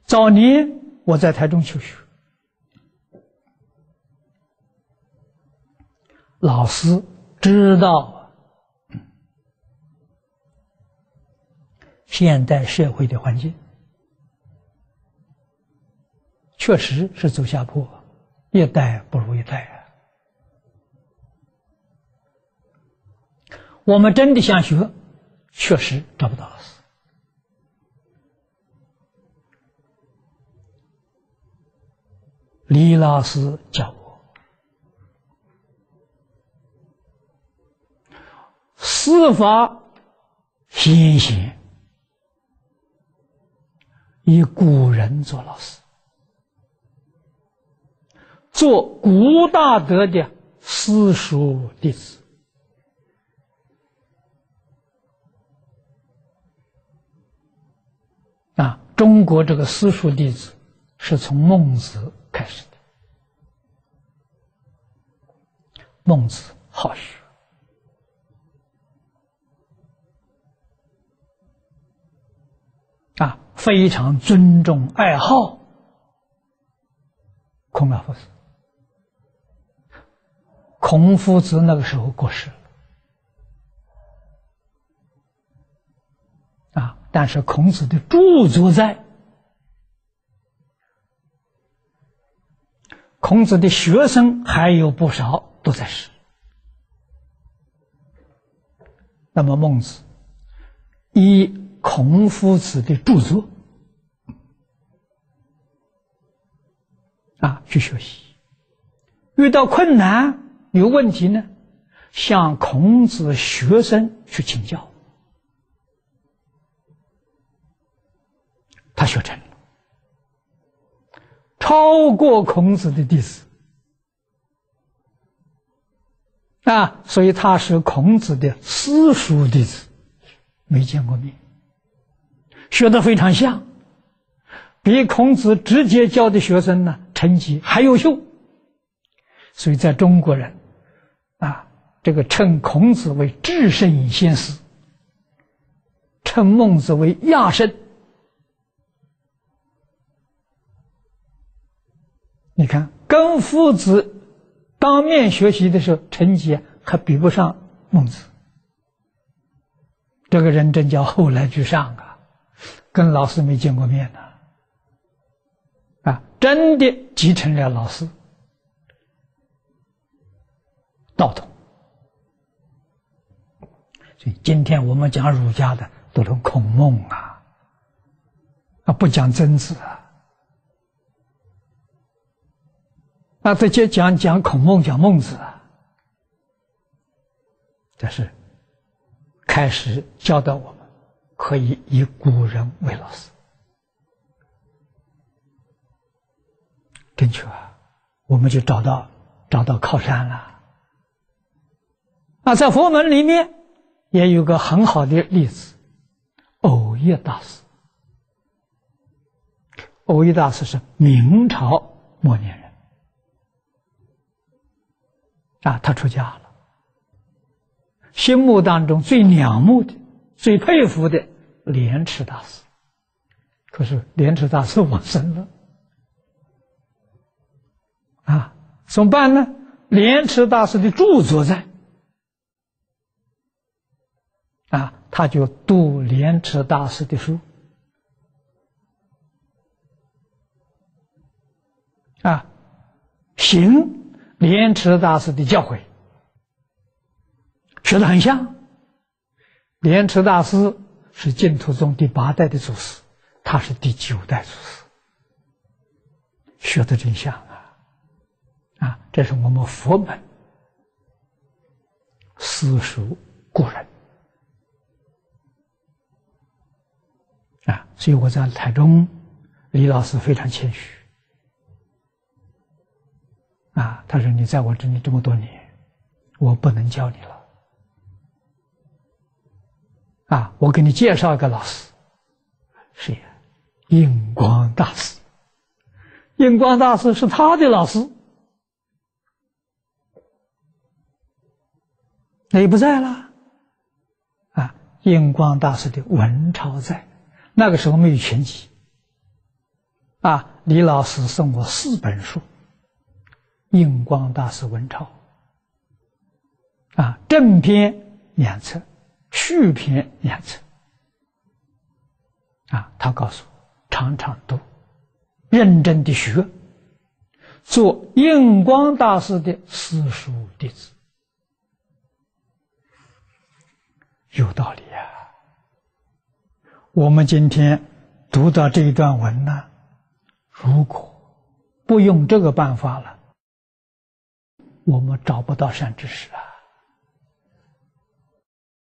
早年我在台中求学，老师知道现代社会的环境确实是走下坡，一代不如一代啊。我们真的想学，确实找不到老师。李老师教我，师法先贤以古人做老师，做古大德的私塾弟子。中国这个私塾弟子是从孟子开始的。孟子好学，非常尊重爱好孔老夫子。孔夫子那个时候过世了，但是孔子的著作在，孔子的学生还有不少都在世。那么孟子以孔夫子的著作去学习，遇到困难有问题呢，向孔子学生去请教，他学成了，超过孔子的弟子所以他是孔子的私塾弟子，没见过面，学得非常像，比孔子直接教的学生呢成绩还优秀。所以在中国人这个称孔子为至圣先师，称孟子为亚圣。你看，跟夫子当面学习的时候，成绩还比不上孟子。这个人真叫后来居上跟老师没见过面真的继承了老师道统。所以今天我们讲儒家的都是孔孟不讲曾子这些讲孔孟讲孟子这是开始教导我们可以以古人为老师，正确我们就找到靠山了。在佛门里面也有个很好的例子，蕅益大师。蕅益大师是明朝末年人他出家了，心目当中最仰慕的最佩服的莲池大师，可是莲池大师往生了怎么办呢？莲池大师的著作在他就读莲池大师的书行莲池大师的教诲，学得很像。莲池大师是净土宗第8代的祖师，他是第9代祖师，学得真像这是我们佛门私塾故人所以我在台中，李老师非常谦虚他说你在我这里这么多年，我不能教你了我给你介绍一个老师，谁印光大师。印光大师是他的老师，那也不在了印光大师的文钞在，那个时候没有全集李老师送我4本书，印光大师文钞，正篇2册，续篇2册，他告诉我，常常读，认真的学，做印光大师的私塾弟子，有道理啊。我们今天读到这一段文呢，如果不用这个办法了，我们找不到善知识啊。